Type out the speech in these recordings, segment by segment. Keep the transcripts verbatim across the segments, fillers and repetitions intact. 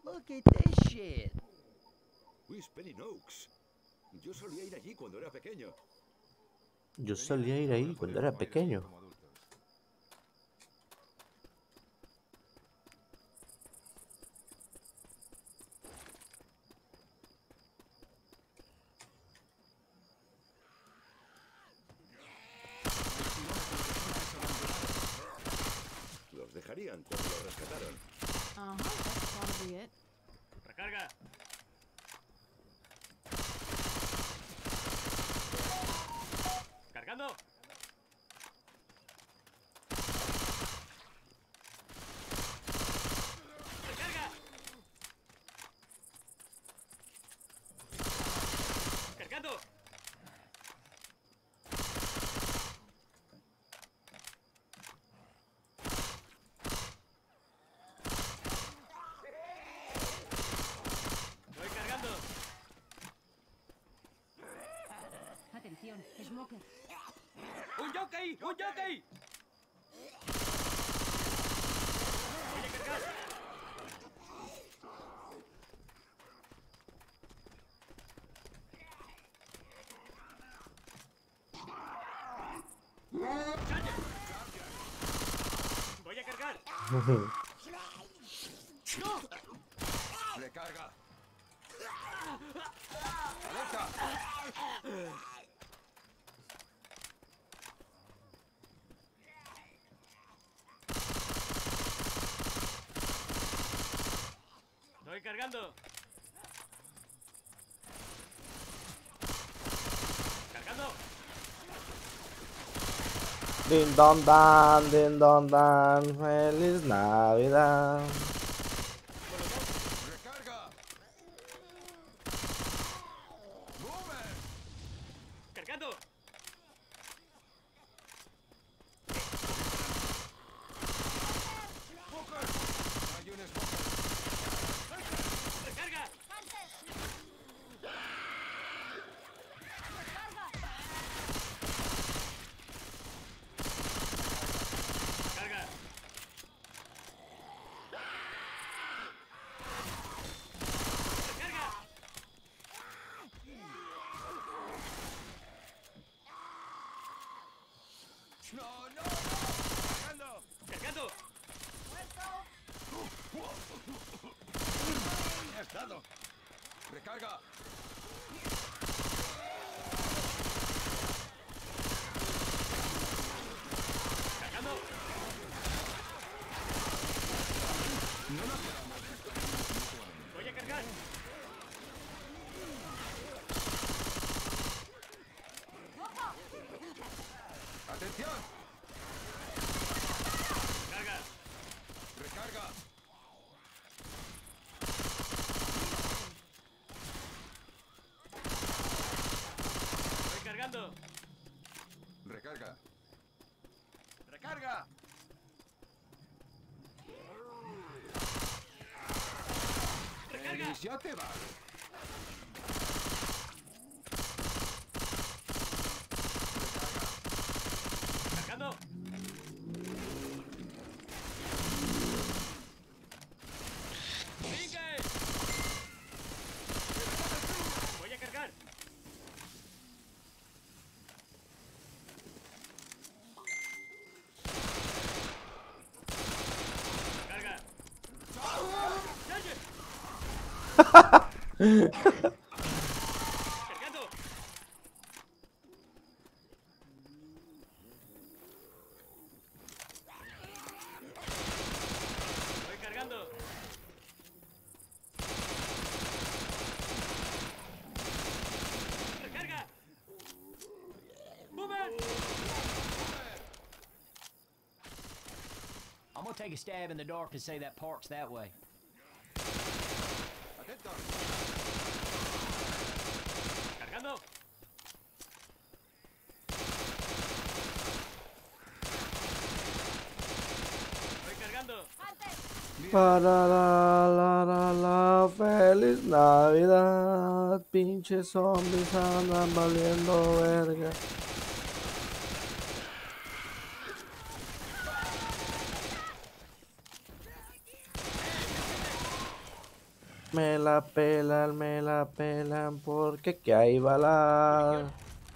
Look at this shit. Whispering Oaks. Yo solía ir allí cuando era pequeño. Yo solía ir ahí cuando era pequeño. Los dejarían cuando los rescataron. Uh-huh, that's probably it. Recarga. Cargando. Recarga. Cargando. Voy cargando. Atención, Smoker. ¡Un jockey! ¡Un jockey! Voy a cargar. ¡Charger! Voy a cargar. ¡No! ¡Recarga! ¡Alerta! Estoy cargando. Cargando. Din don dan, din don dan, feliz Navidad. ¡Recarga! ¡Boomer! Cargando. ¡Smoker! ¡Hay un Smoker! Recarga. Carga. Recarga. ¡No, no, no! ¡Cargando! Cargando. ¡Me has dado! ¡Recarga! Cargando. Voy a cargar. ¡Atención! Carga. ¡Recarga! Voy cargando. ¡Recarga! ¡Recarga! Recarga. ¡Elis, ya te va! Cargando. ¡Sigue! Voy a cargar. Carga. ¡Charger! Cargando. Voy cargando. Recarga. ¡Boomer! I'm gonna take a stab in the dark and say that park's that way. ¡Atento! Cargando. Voy cargando. Para la la la la, feliz Navidad. Pinches zombies andan valiendo verga. Me la pelan, me la pelan, porque que hay balas.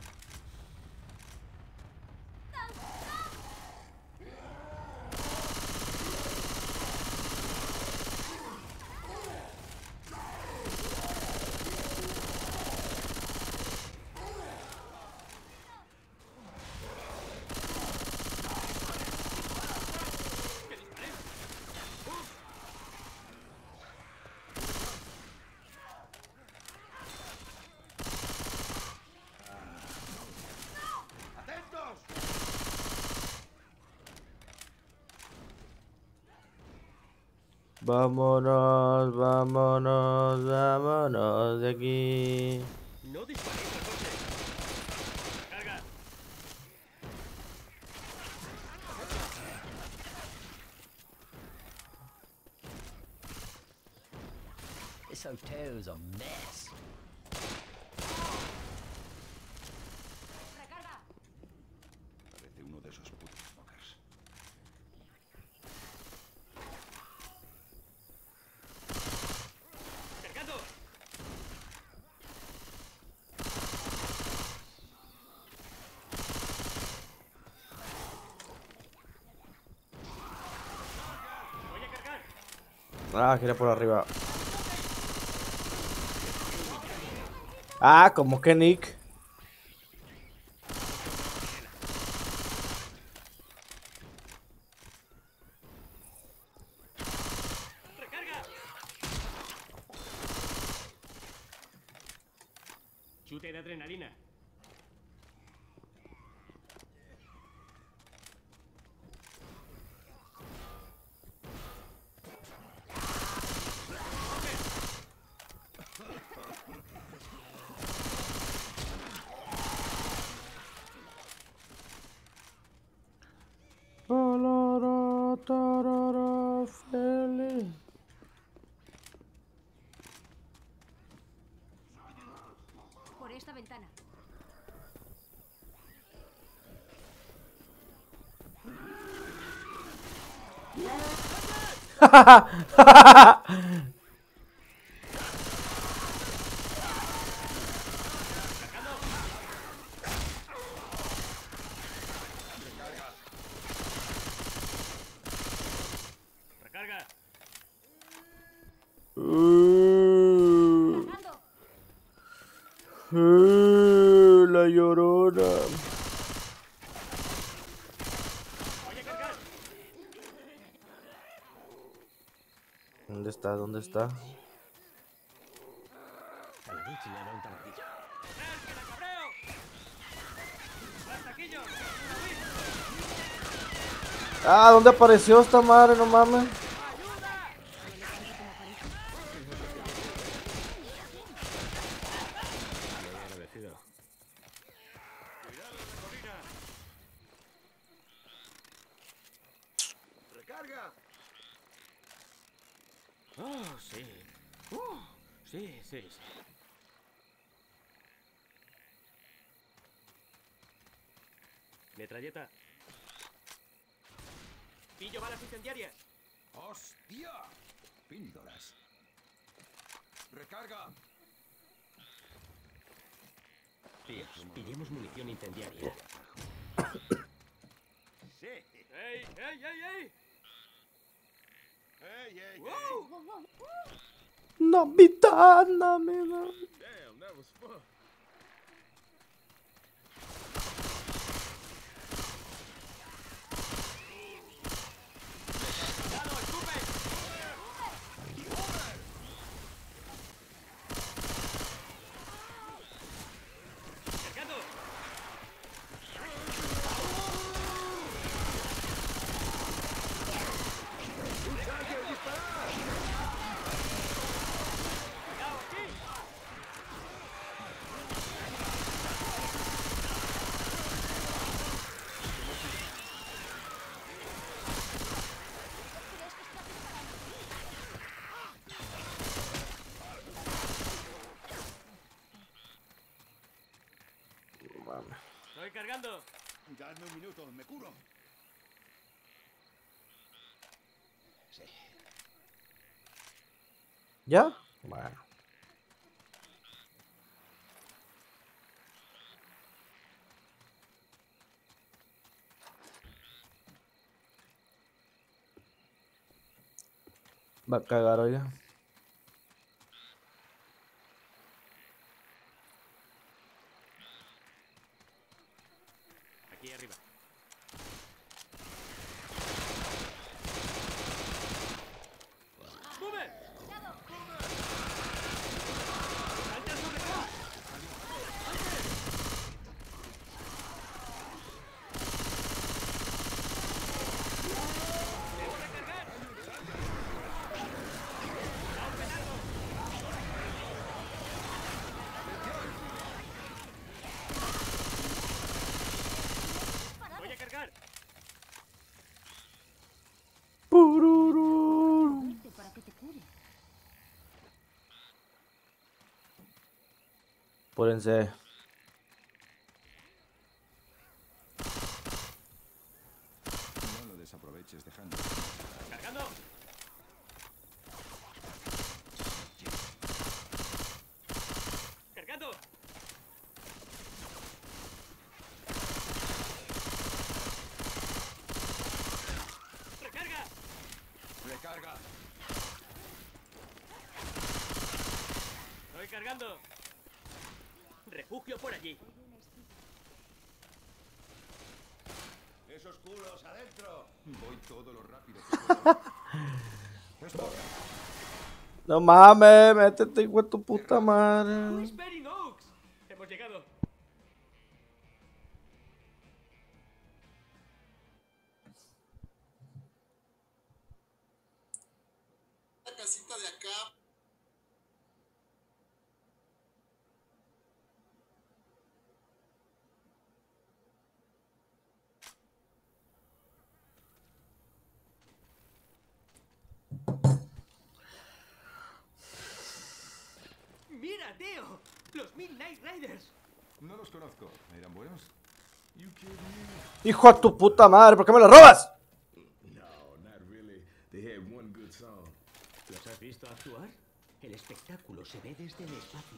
Vámonos, vámonos, vámonos de aquí. No disparéis al coche. Carga. This hotel's a mess. Recarga. Parece uno de esos putos smokers. Cargando. Voy a cargar. Ah, gira por arriba. Ah, como que Nick. Recarga. Chute de adrenalina. Tarara, tarara, feliz. Por esta ventana. Recarga. Uh, Cargando. uh, la llorona. Voy a cargar. ¿Dónde está? ¿Dónde está? ¡Eh, que la cabreo! ¡Al taquillo! Ah, ¿dónde apareció esta madre? No mames. ¡Recarga! Oh, sí. Uh, sí, sí, sí. Metralleta. Pillo balas incendiarias. ¡Hostia! Píldoras. ¡Recarga! Tíos, pillemos munición incendiaria. ¡Sí! ¡Ey, ey, ey, ey! ¡Ey, ey, ¡Wow! Navidad, Navidad. Damn, that was fun. ¡Cuidado, escupe! ¡Cargando! ¡Cuidado aquí! No mames. ¡Estoy cargando! Dadme un minuto, me curo. Sí. ¿Ya? Bueno. Va a cagar, oiga. Aquí arriba. ¡Boomer! ¡Salta sobre todo! ¡Debo recargar! ¡Voy a cargar! Pururú. Vete para que te cure. Pórense. No lo desaproveches dejando. ¡Cargando! ¡Cargando! ¡Recarga! Recarga. ¡Estoy cargando! ¡Refugio por allí! Esos culos adentro. Voy todo lo rápido que puedo. Esto. No mames, métete, hijo de tu puta madre. ¡Whispering Oaks! ¡Hemos llegado! La casita de acá. ¡Mira, tío! ¡Los Midnight Riders! No los conozco. ¿Eran buenos? You kidding Hijo de tu puta madre, ¿por qué me lo robas? No, not really. They had one good song. ¿Los has visto actuar? El espectáculo se ve desde el espacio.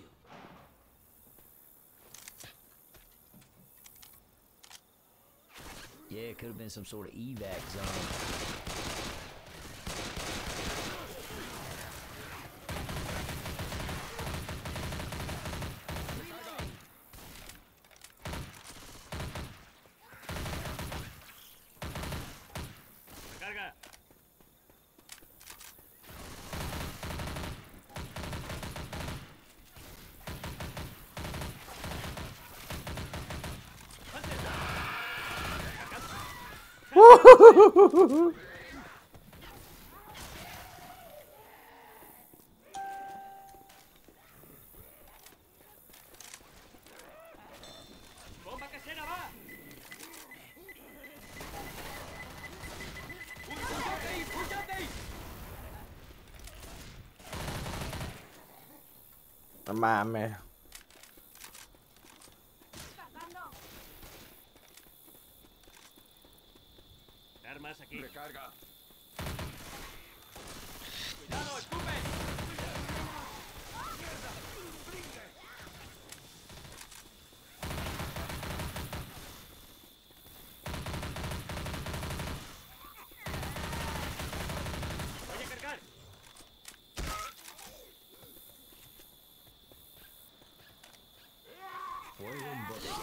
Yeah, it could have been some sort of evac zone. ¡Recarga! ¡Bomba casera va! ¡Un puñote ahí! ¡Puñote ahí! No mames. Cargando. Armas aquí. Recarga. ¡Cuidado, escupe! ¡Voy a cargar! Fuego en botella.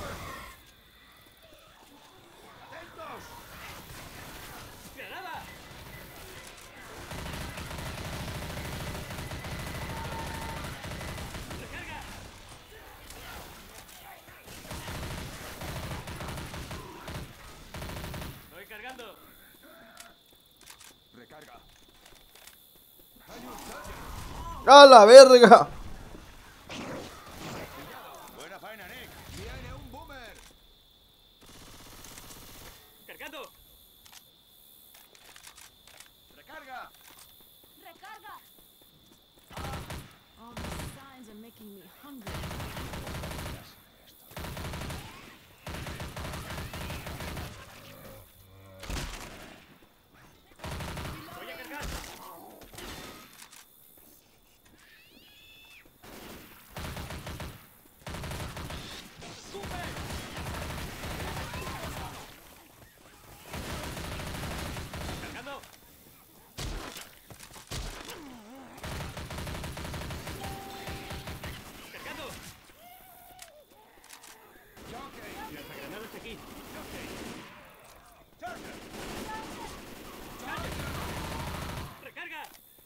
¡Atentos! ¡Granada! ¡Recarga! ¡Estoy cargando! Recarga. Hay un charger. ¡A la verga! Buena faena, Nick. Viene un boomer. ¡Cargando! Recarga. Recarga. All these signs are making me hungry. ¡Voy a cargar! aquí. ¡Recarga!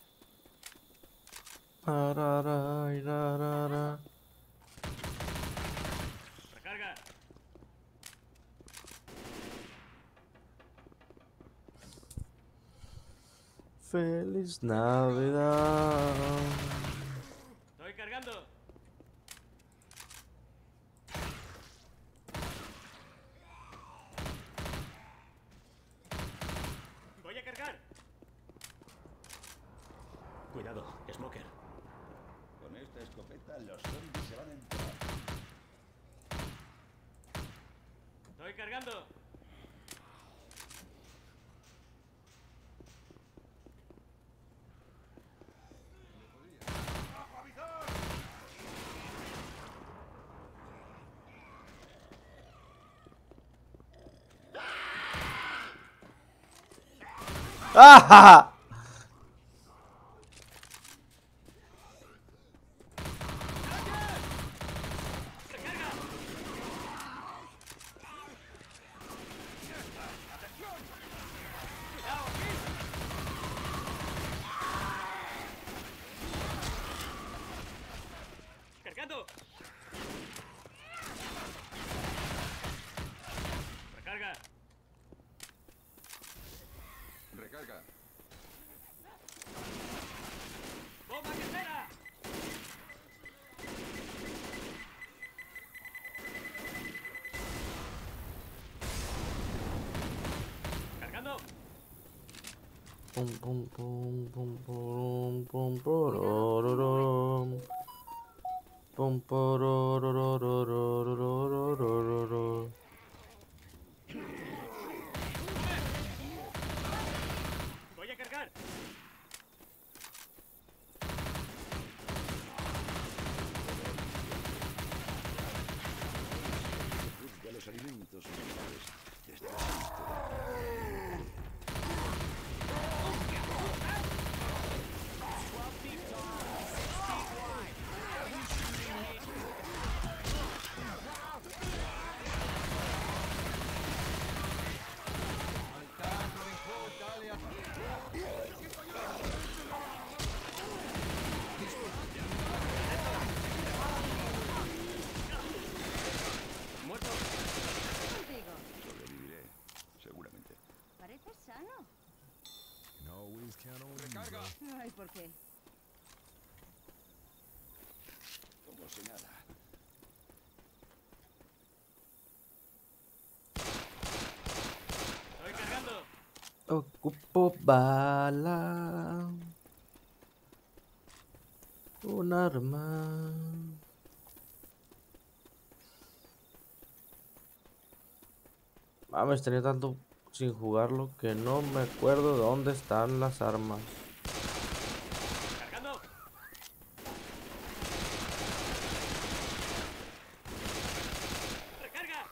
Araray, rarara. ¡Recarga! Feliz Navidad. Estoy cargando. Voy a cargar. Cuidado, Smoker. Con esta escopeta los zombies se van a enterar. Estoy cargando. ¡Ah! ¡Cargando! ¡Recarga! Recarga. ¡Bomba casera! ¡Cargando! Pum pum pum pum pum pum porororom. Pum pororororororororororororor. ¡Voy a cargar! Juzga los alimentos minerales desde la Contigo. sobreviviré, seguramente. Parece sano. Recarga. Ay, ¿por qué? Como si nada. ¡Estoy cargando! Ocupo bala. Un arma. Mames, tenía tanto sin jugarlo que no me acuerdo de dónde están las armas. ¡Cargando! ¡Recarga!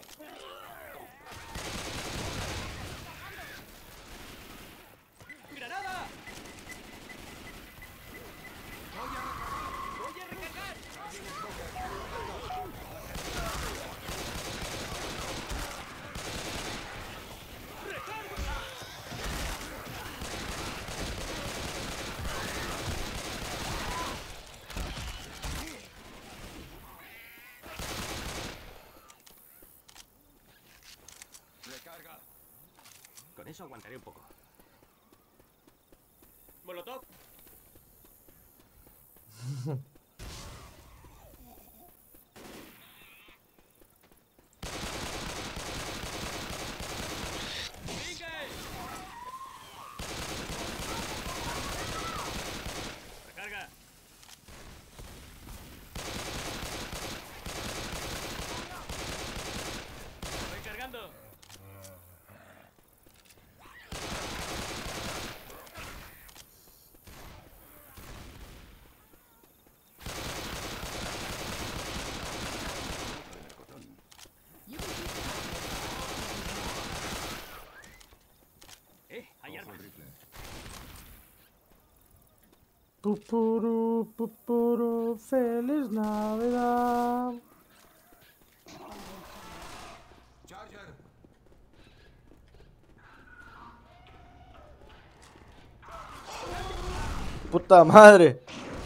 ¡Granada! ¡Voy a recargar! Recarga. Con eso aguantaré un poco. ¡Molotov! ¡Recarga! ¡Estoy cargando! ¡Eh! ¡Hay Ojo armas! el rifle. Pupuru, pupuru, feliz Navidad. Puta madre.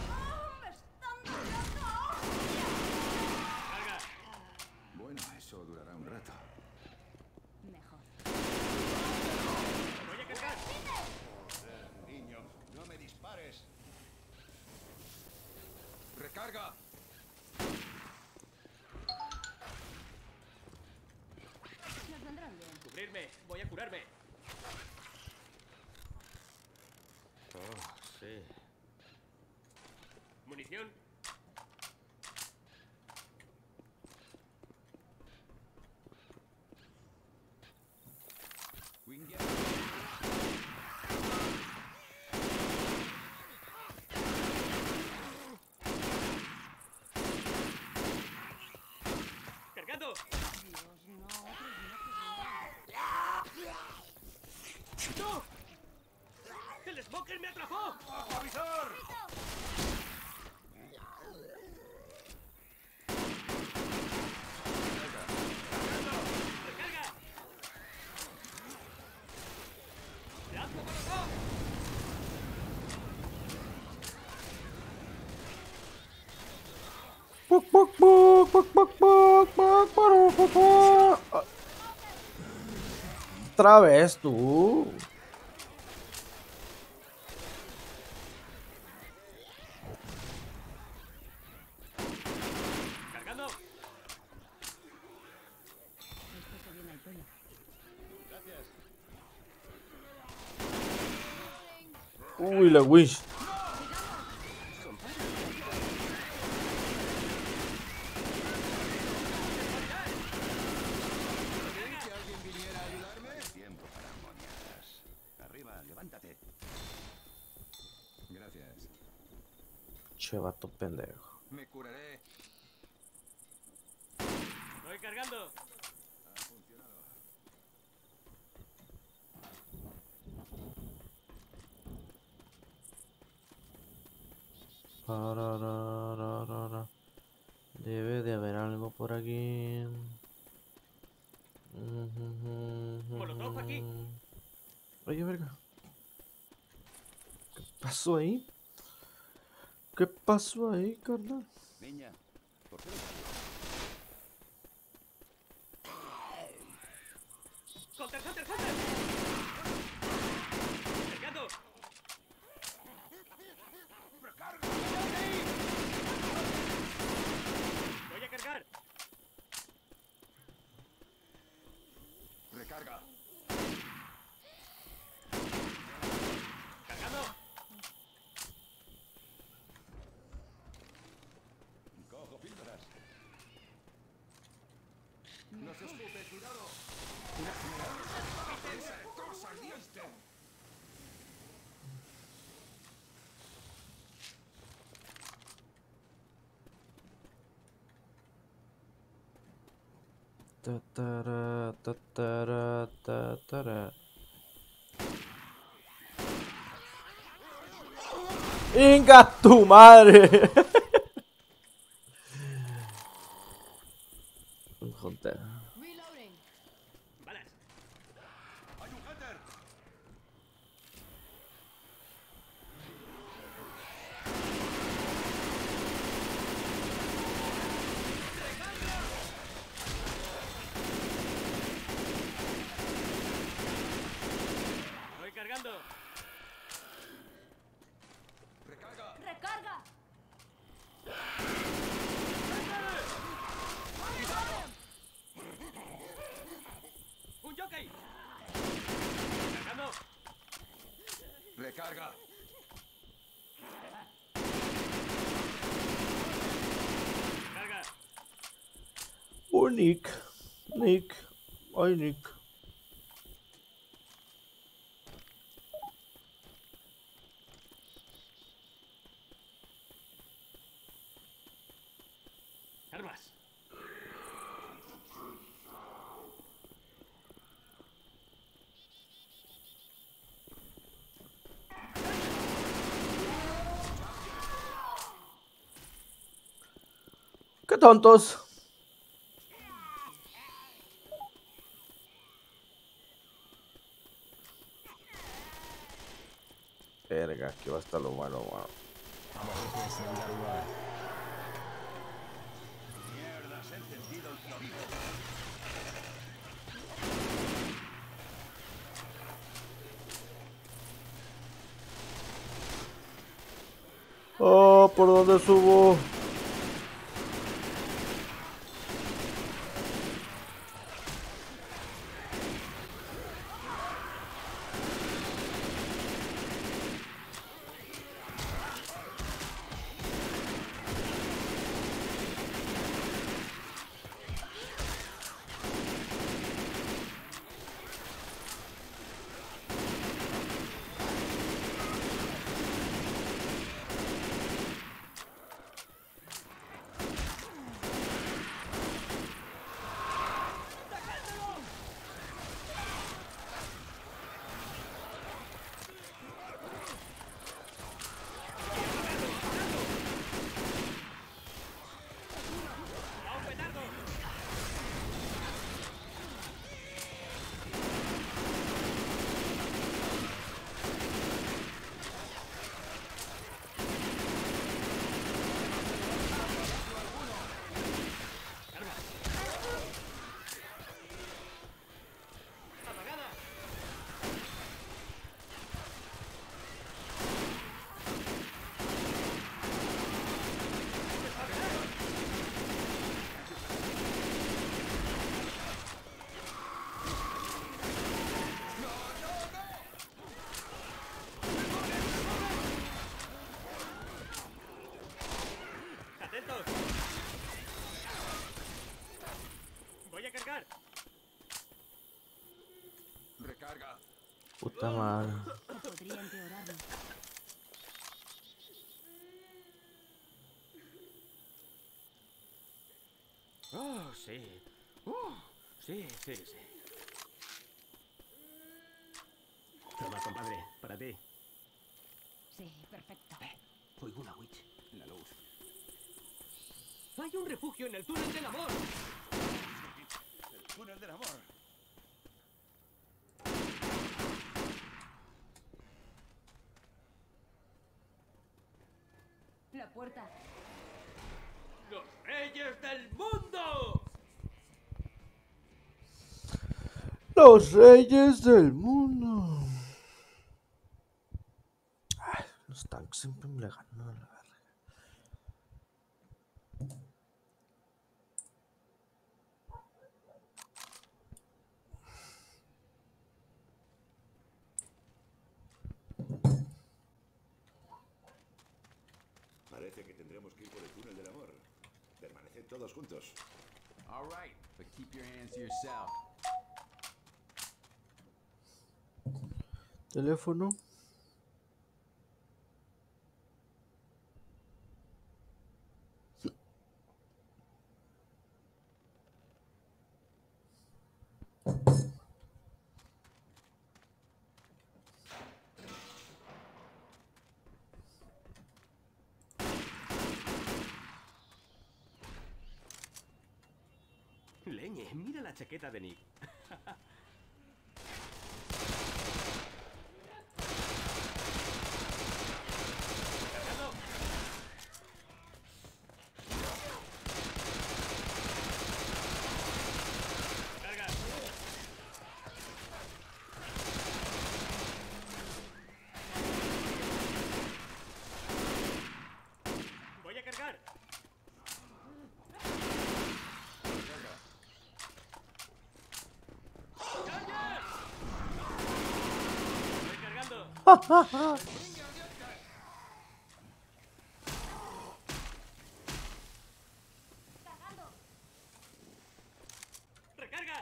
Bueno, eso durará un rato. Mejor. Joder, niño, no me dispares. ¡Recarga! Nos vendrán bien. Cubrirme, voy a curarme. Oh, sí. Munición. ¡Cargando! Dios, no, otro día que ¡No! ¡El smoker me atrapó! ¡Avisor! ¡Recarga! ¡Lanzo colocó! Puc, puc, puc, puc, puc, puc, puc, puc, puc, puc. Otra vez tú. ¡Cargando! esto se viene al pelo. Uy, la wish. Que alguien viniera a ayudarme. Tiempo para moñadas. Arriba, levántate. Gracias. Che, vato pendejo. Me curaré. ¡Voy cargando! Ha funcionado. Pararararara. Debe de haber algo por aquí. Molotov aquí. Oye, verga. ¿Qué pasó ahí? ¿Qué pasó ahí, carnal? Niña, ¿por qué no? ¡Hunter, Hunter, Hunter! ¡Cargando! ¡Voy a cargar! Recarga. ¡Cargando! Cojo píldoras. No se escupe, cuidado. ¡Esa cosa ardiente! Tatara, tatara, tatara. ¡Inga tu madre! Joder. Reloading. ¡Balas! ¡Hay un Hunter! ¡Voy cargando! Recarga. ¡Recarga! ¡Un jockey! ¡Cargando! Recarga. ¡Carga! Oh, Nick. Nick. Ay, Nick. ¡Armas! ¡Qué tontos! Verga, aquí va a estar lo bueno, bueno. I'm gonna hit this and then we gotta run. Mierda, se ha encendido el clorito. Oh, ¿por dónde subo? Recarga. Puta madre. O podría empeorarlo. Oh, sí. Oh, sí, sí, sí. Toma, compadre, para ti. Sí, perfecto. Oigo una witch. La luz. ¡Hay un refugio en el túnel del amor! El túnel del amor. La puerta. ¡Los reyes del mundo! Los reyes del mundo. Ay, los tanques siempre me le ganan a la verga. Parece que tendremos que ir por el túnel del amor. Permaneced todos juntos. All right, but keep your hands to yourself. Teléfono. Leñe, mira la chaqueta de Nick. ¡Carga! Voy a cargar. ¡Recarga!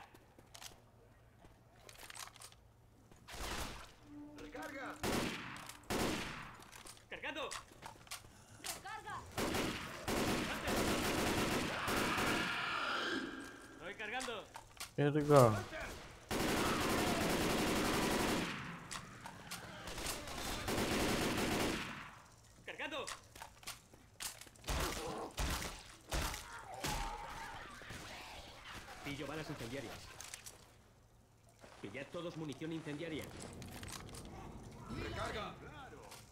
¡Recarga! ¡Cargando! ¡Recarga! ¡Estoy cargando! Verga. ¡Cargando! Pillo balas incendiarias. Pillad todos munición incendiaria. ¡Recarga!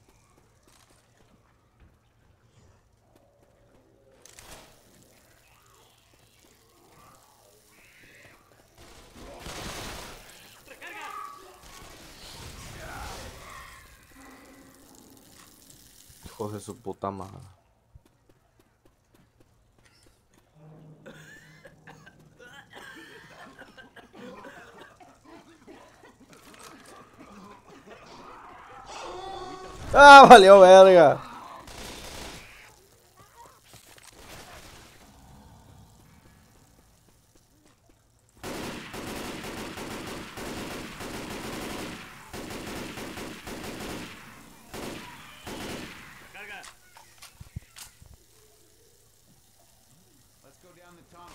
Hijo de su puta madre. ¡Ah, valió verga! Carga. Let's go down the tunnel.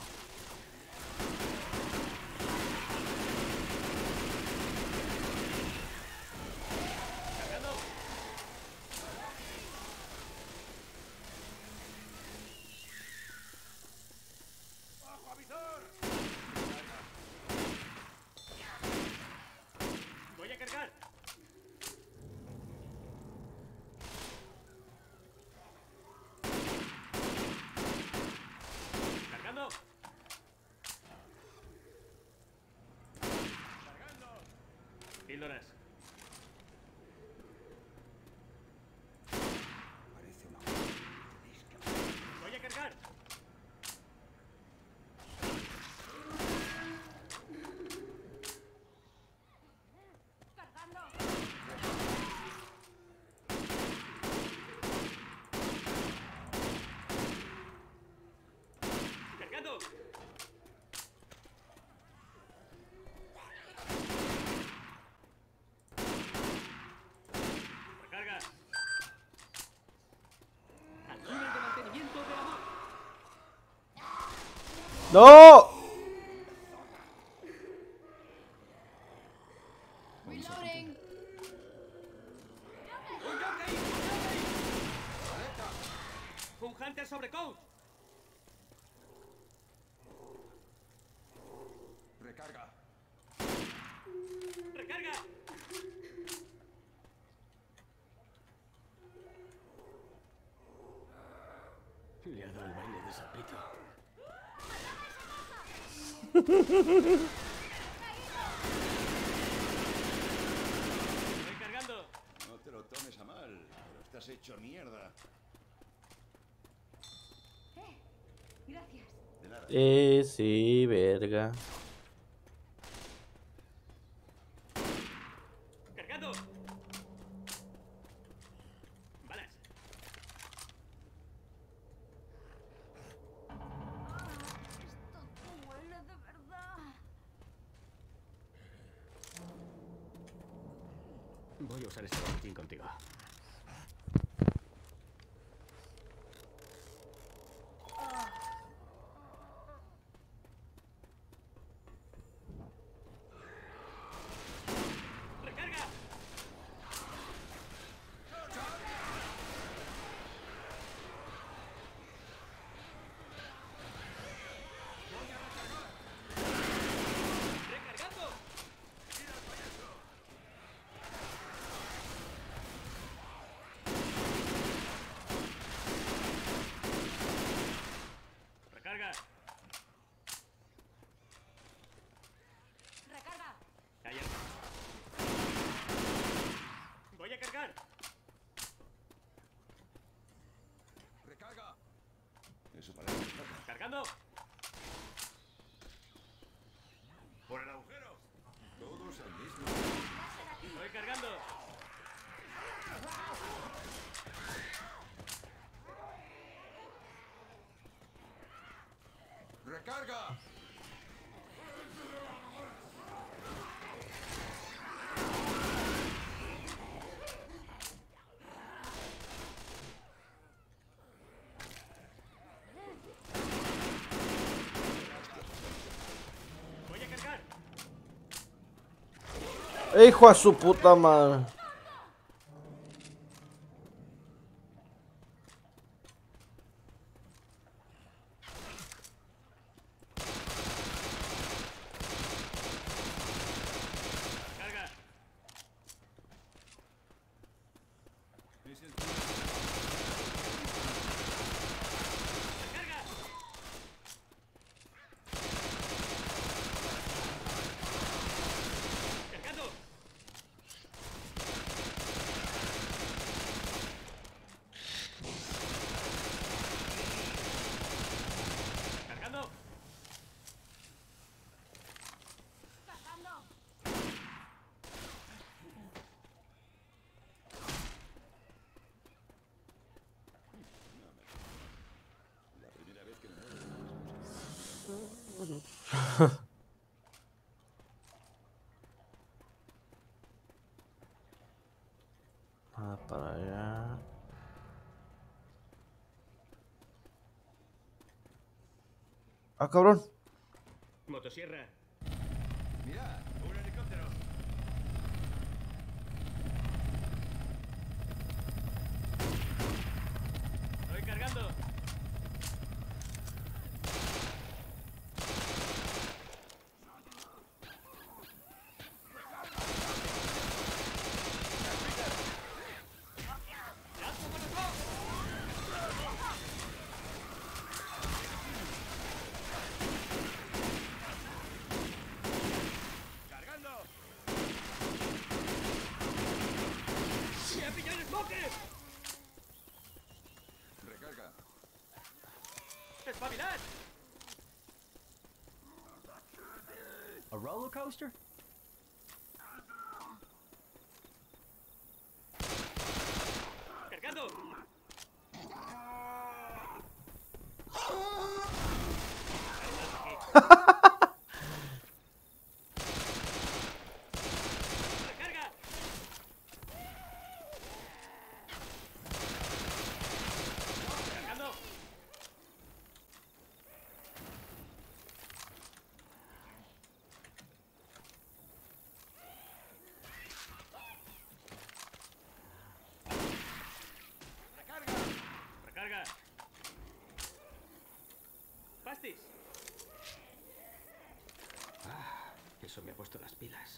Cargando. Voy a cargar. Cargando. Cargando. Píldoras. Parece una Voy a cargar. Cargando. Recarga. Activa el de mantenimiento de amor. ¡No! Reloading. ¡Un jockey! ¡Un hunter sobre Coach! recarga. ¡Recarga! Le ha dado el baile de sapito. ¡Estoy cargando! No te lo tomes a mal, pero estás hecho mierda. Eh, gracias. De nada. Eh, sí, verga. ¡Cargando! ¡Balas! Esto duele de verdad. Voy a usar este boletín contigo. ¡Recarga! ¡Recargando! ¡Recarga! Recarga. ¡Calla! ¡Voy a cargar! Recarga. Eso parece recarga. ¡Cargando! Por el agujero. Todos al mismo. ¡Estoy cargando! Recarga. ¡Voy a cargar! Hijo de su puta madre. ¡Carga! ¡Recarga! ¡Cargando! Ah, para allá. Ah, cabrón. Motosierra. Mira, Un helicóptero. Estoy cargando. cargando. ¡Se ha pillado el smoke! Recarga. ¡Espabilad! A roller coaster? ¡Cargando! ¡Recarga! ¡Cargando! Recarga. ¡Recarga! ¡Pastis! Ah, eso me ha puesto las pilas.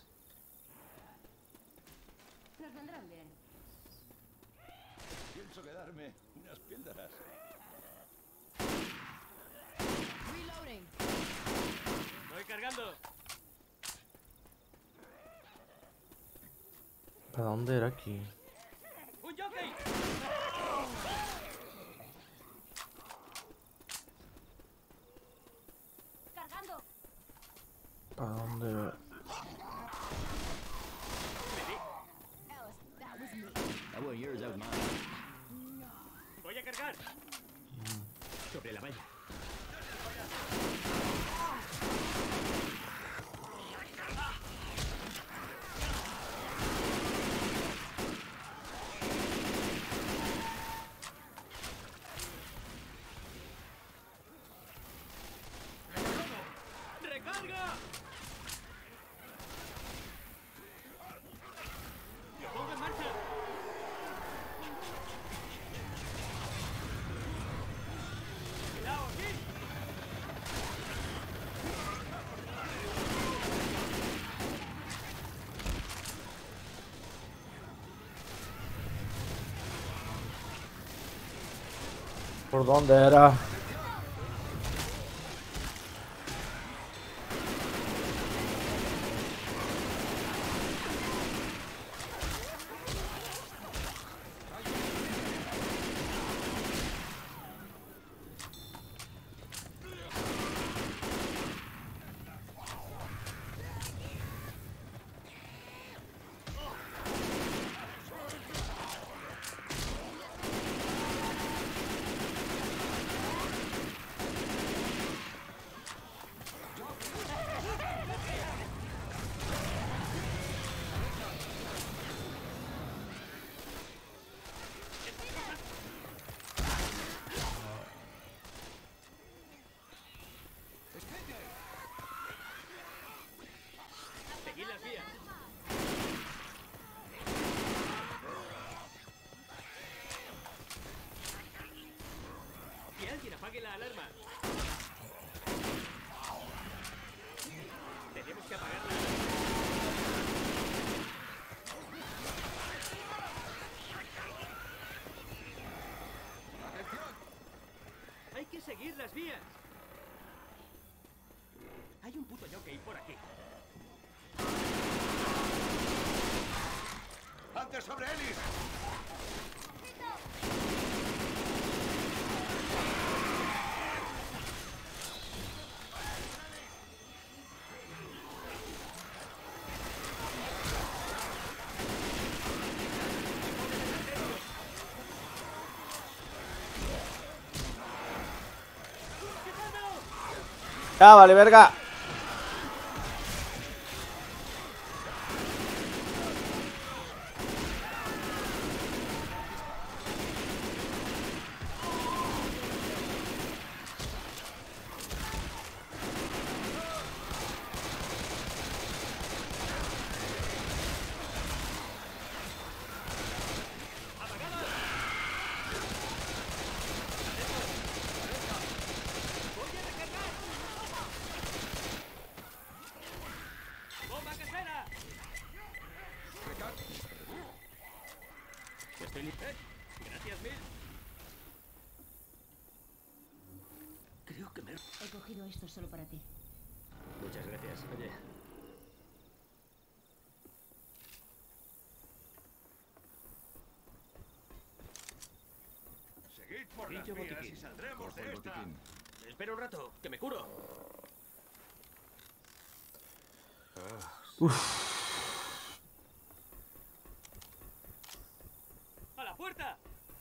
Nos vendrán bien. Pienso quedarme unas píldoras. Reloading. ¡Estoy cargando! ¿Para dónde era aquí? ¡Un jockey! Cargando. ¿Para dónde? Me di. Alice, that was me. That wasn't yours, that was mine. ¡Voy a cargar! Sobre la valla. ¡Recarga! ¡Lo pongo en marcha! ¡Cuidado, aquí! ¿Por dónde era? Seguid las vías. Que alguien apague la alarma. Tenemos que apagarla. Hay que seguir las vías. Hay un puto jockey por aquí. ¡Antes sobre Ellis! ¡Ah, vale, verga! Estoy listo. Gracias mil. Creo que me... He cogido esto solo para ti. Muchas gracias. Oye, Seguid por las Pillo vías botiquín. y saldremos Cojo el de esta. botiquín. Espera un rato, que me curo. ¡A la puerta!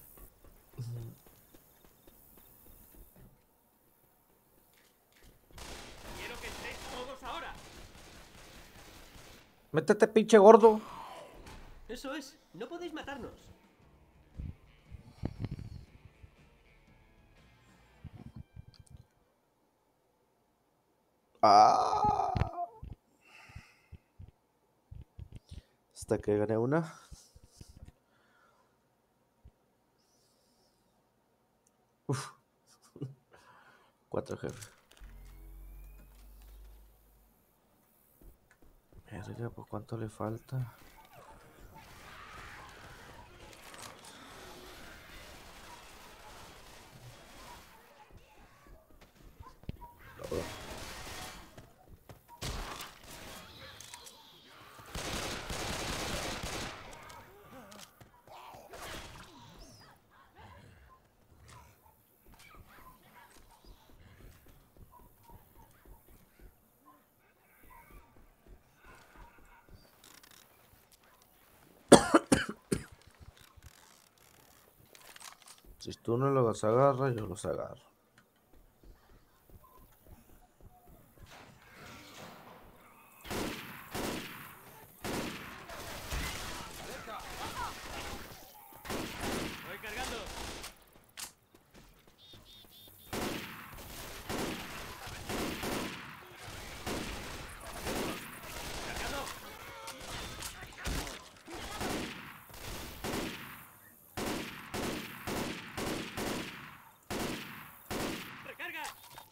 Quiero que entréis todos ahora. Métete, pinche gordo. Eso es, no podéis matarnos. Ah. Hasta que gané una. Uf. Cuatro jefes. Verga, pues cuánto le falta. Todo. Si tú no los agarras, yo los agarro. Voy cargando. Cargando. Recarga.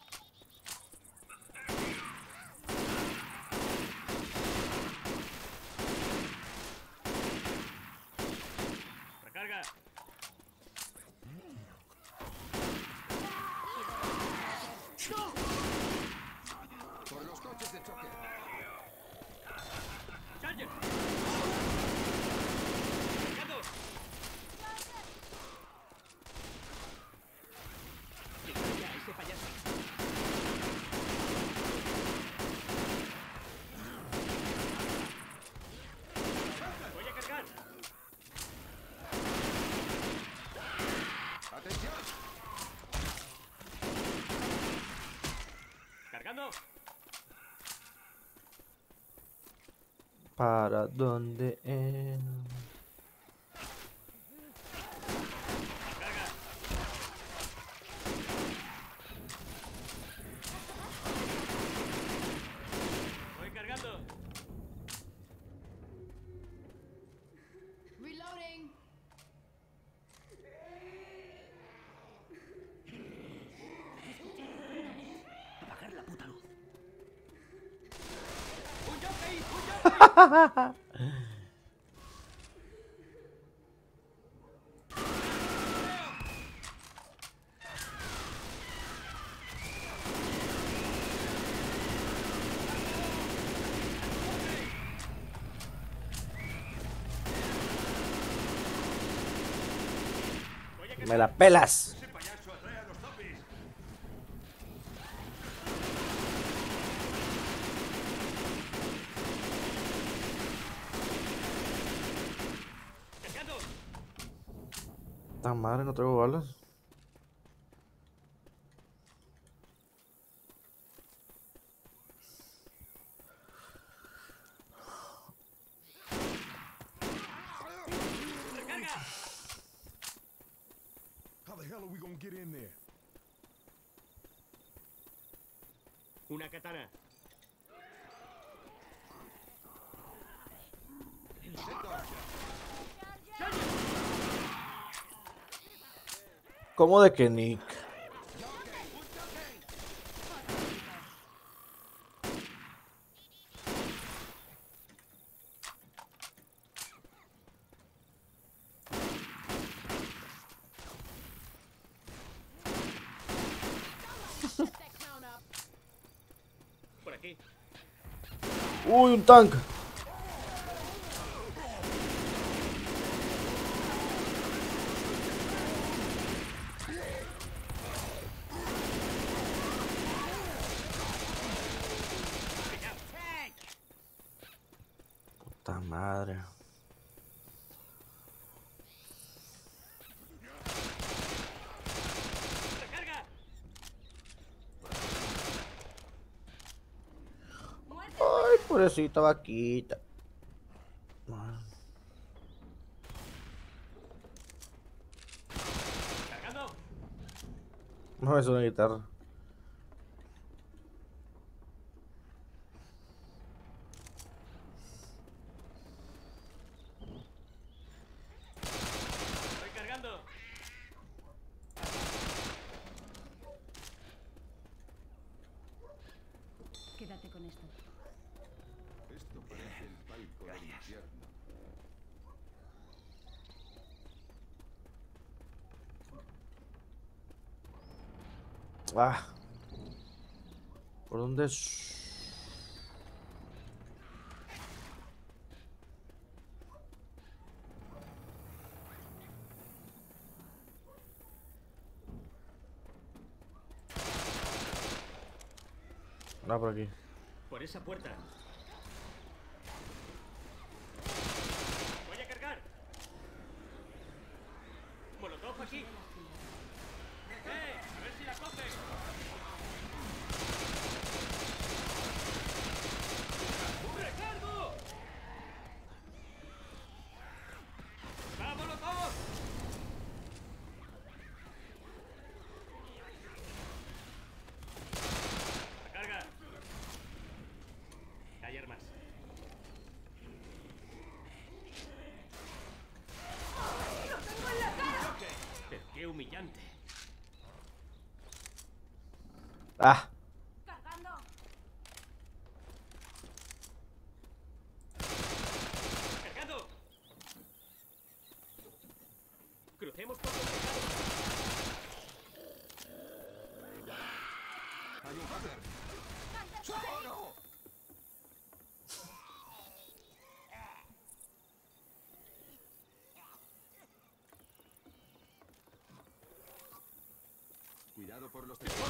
Recarga. Por los coches de choque. Charger. Cargando. Quita ya ese payaso. Voy a cargar. ¡Atención! Cargando. ¿Para dónde es? Carga. Voy cargando. Reloading. apagar la puta luz. ¡Un jockey! ¡Un jockey! Voy a Me cargar. la pelas. ¡Ese payaso atrae a los zombies! Cargando. Tan madre, no traigo balas. Recarga. How the hell are we gonna get in there? Una katana. ¿Cómo de que Nick? Uy, un tanque. Puta madre. ¡Recarga! Ay, pobrecita vaquita. ¡Cargando! No es una guitarra. ¡Estoy cargando! Quédate con esto. Esto parece el palco del infierno. Ah. ¿Por dónde es? No, por aquí. Por esa puerta. Voy a cargar. Molotov aquí. ¡Eh! A ver si la coge. ¡Recargo! ¡Va, Molotov! La carga. Hay armas. Pero qué humillante. Ah. Cargando. ¡Cargando! Crucemos por los tejados. ¡Hay un hacker! ¡Socorro! Cuidado por los tejados.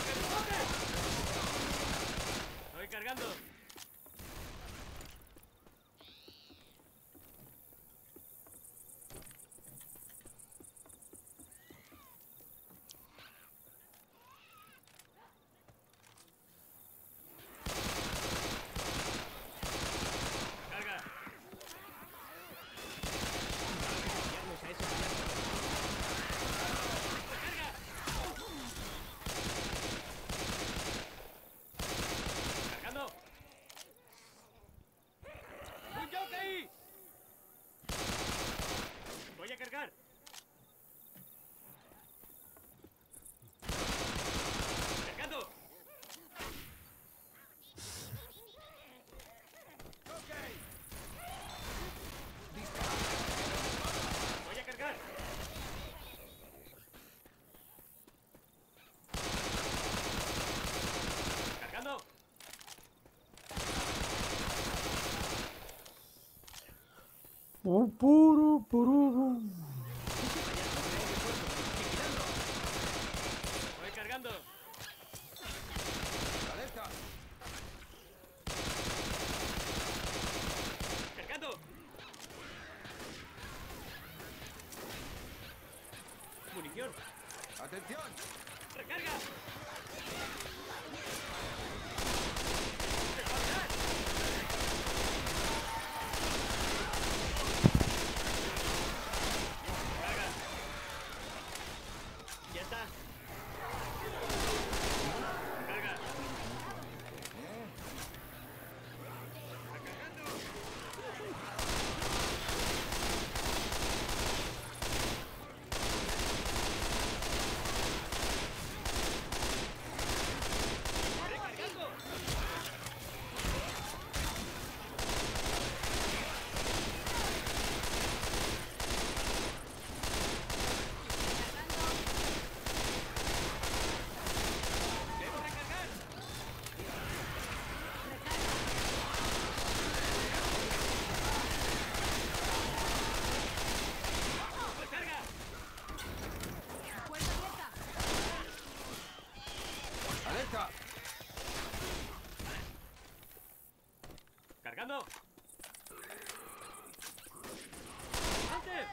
Estoy cargando. Carga. Pillarnos a ese payaso. Recarga. Cargando. ¡Un jockey! Voy a cargar. Cargando. Voy a cargar. Cargando. Uh, puru, puru. Voy cargando. ¡Alerta! Cargando. Munición. ¡Atención! Recarga. Carga. Ya está. Carga. ¡Cargando! ¡Antes!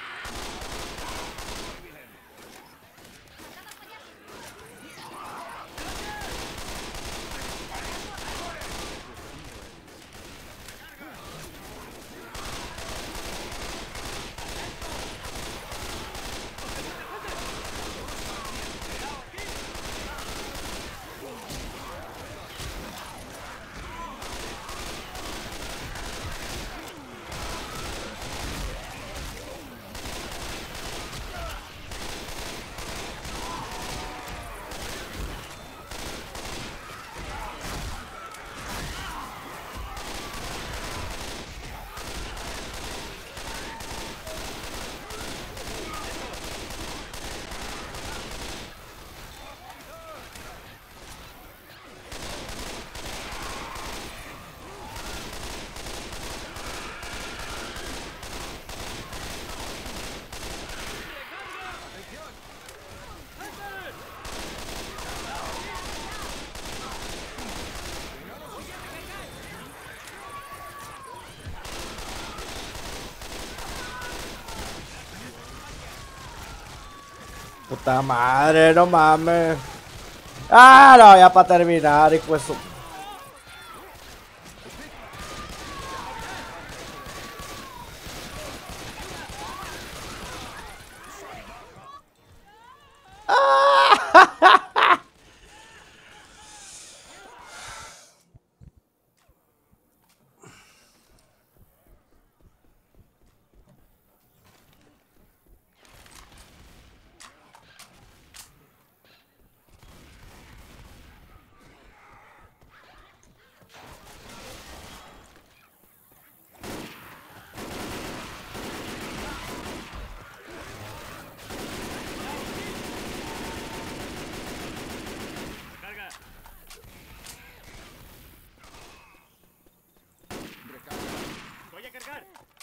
Puta madre, no mames. Ah, no, ya para terminar, y pues. ¡Carga! ¡Voy a cargar!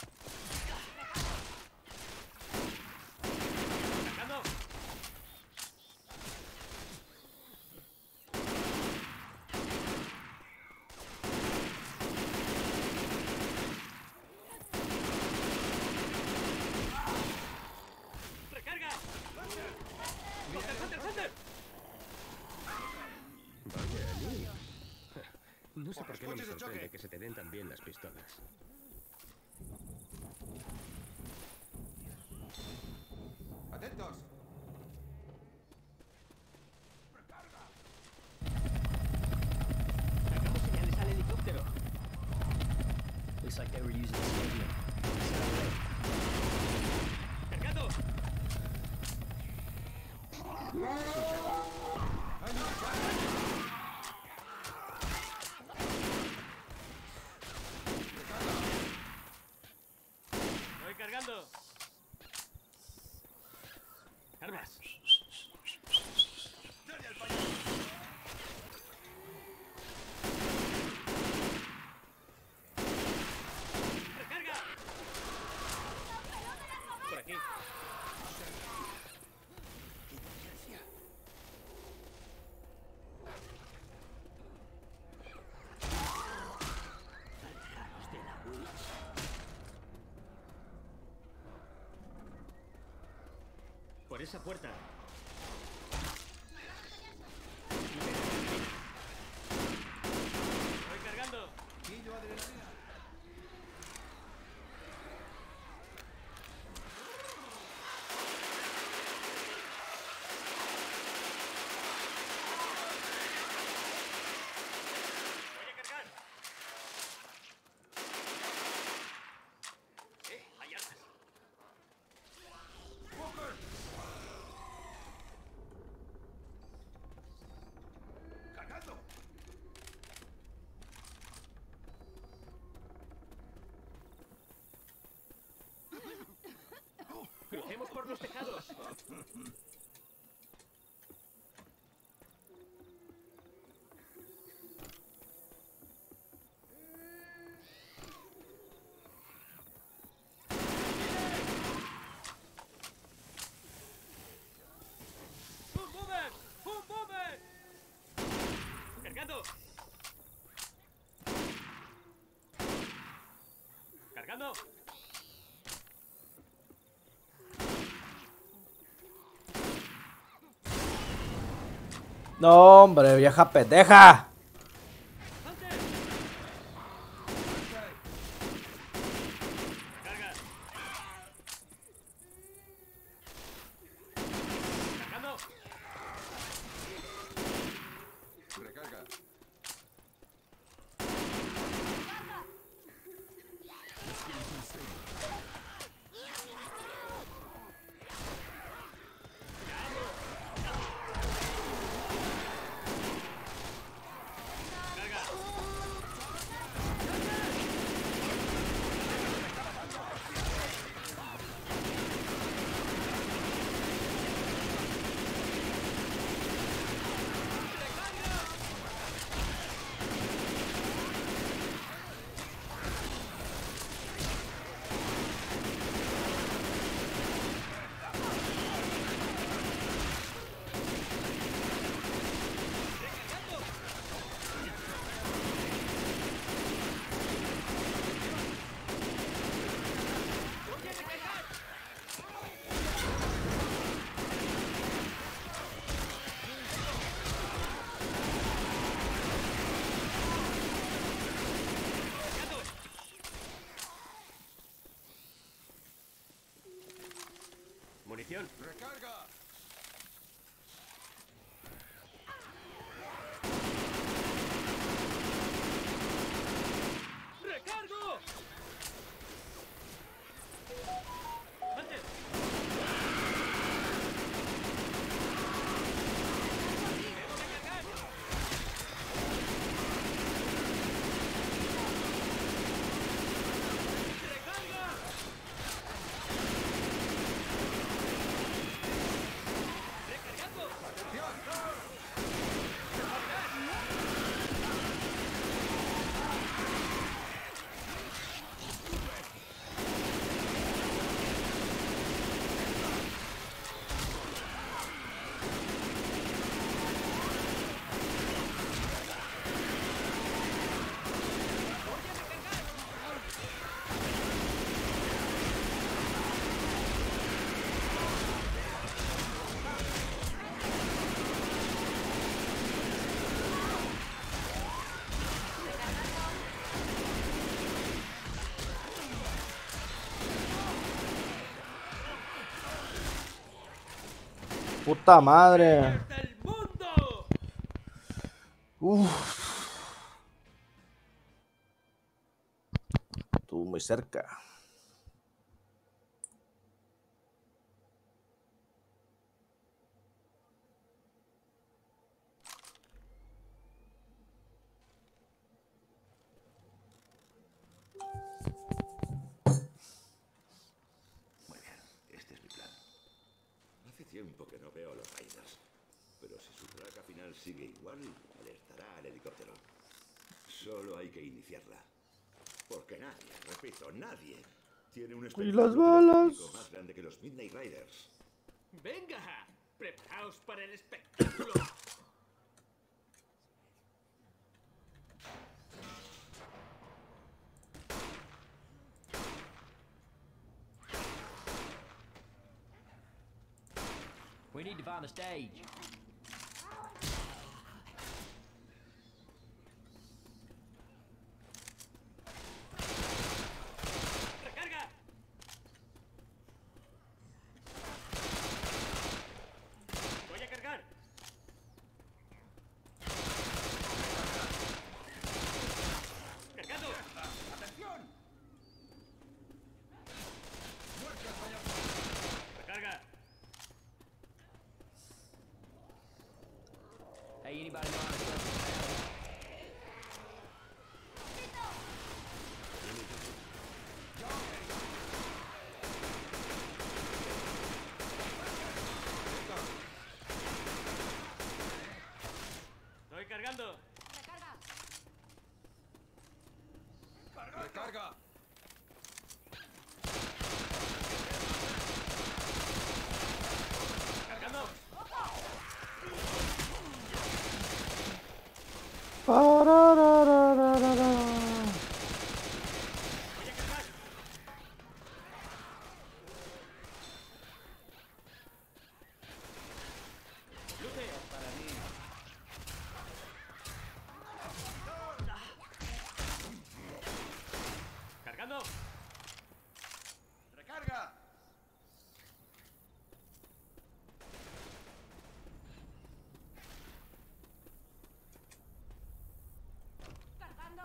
¡Cargando! ¡Recarga! ¡Hunter, Hunter, Hunter! Vaya, Lee. No sé por qué no me coches de choque. sorprende que se te den tan bien las pistolas. Atentos. Sacamos señales al helicóptero. Looks like they were using the stadium. ¡Cargando! ¡Voy cargando! ¡Armas! ¡Recarga! Por aquí. Por esa puerta. ¡Voy cargando! Quillo adrenalina. ¡Voy a cargar! ¡Eh! ¡Hay armas! ¡Cargando! ¡Crucemos por los tejados! ¡Un boomer! ¡Un boomer! ¡Cargando! Cargando. No, hombre, vieja pendeja. Carga. Cargando. Recarga. Munición. Recarga. ¡Recargo! ¡Antes! Puta madre. ¡Del mundo! Uf. Estuvo muy cerca. Muy bien, este es mi plan. Hace tiempo que no veo a los Raiders, pero si su traca final sigue igual, alertará al helicóptero. Solo hay que iniciarla. Porque nadie, repito, nadie tiene un ¡Y las espectáculo balas! pirotécnico más grande que los Midnight Riders. ¡Venga! ¡Preparaos para el espectáculo! We need to find the stage. ¡Recarga! Voy a cargar. ¡Cargando! ¡Atención! ¡Recarga! ¡Cargando! ¡Recarga! Cargando.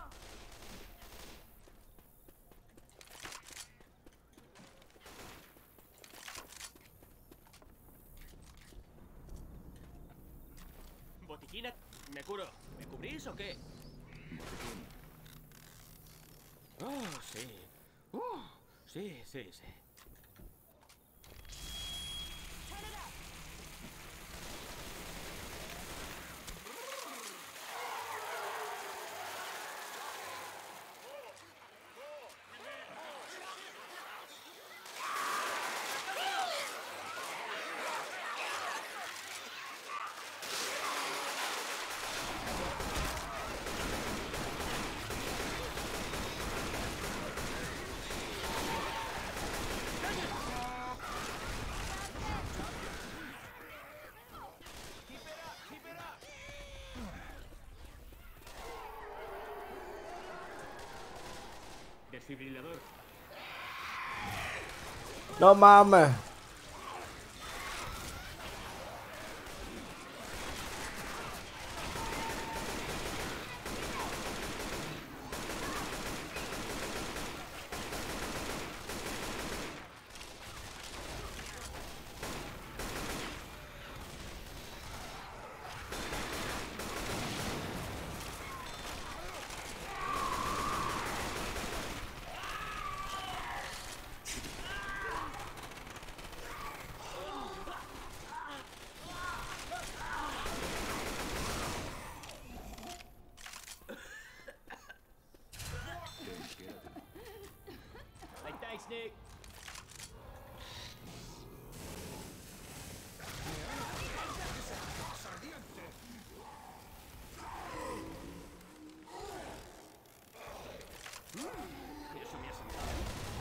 Botiquina. Me curo. ¿Me cubrís o qué? Oh, sí. Uh, sí, sí, sí. Desfibrilador. No mames. Hey, thanks, Nick. Eso me ha salido.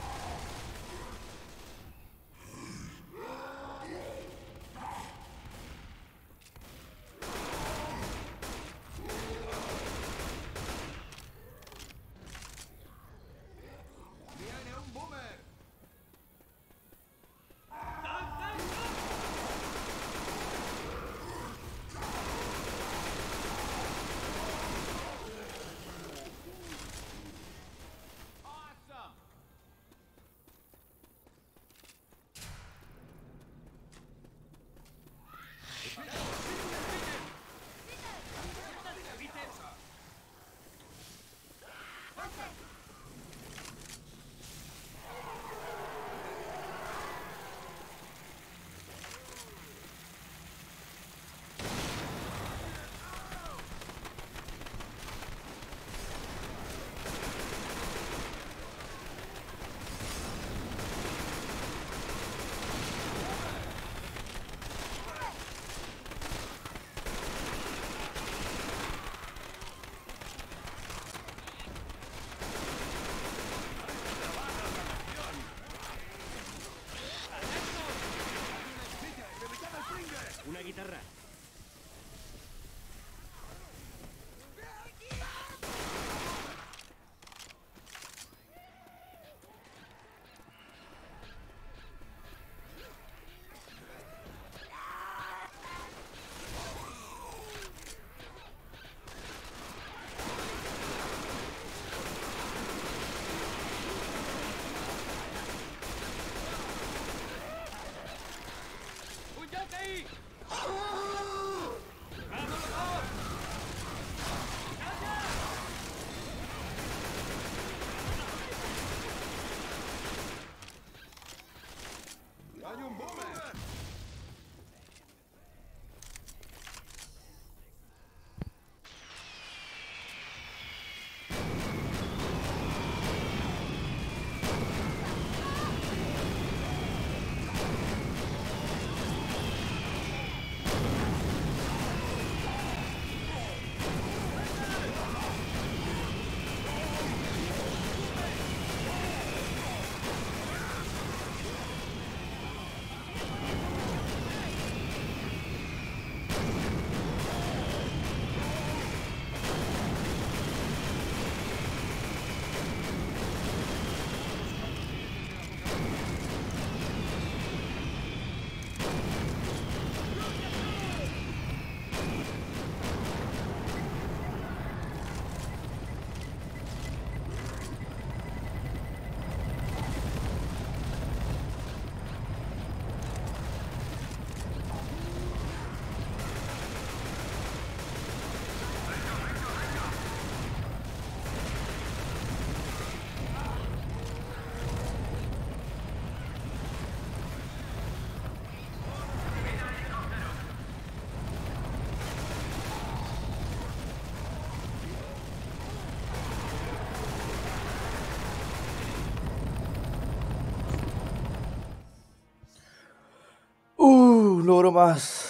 ¡Viene un boomer! ¡Awesome! Una guitarra. ¡Un yokai! logro más.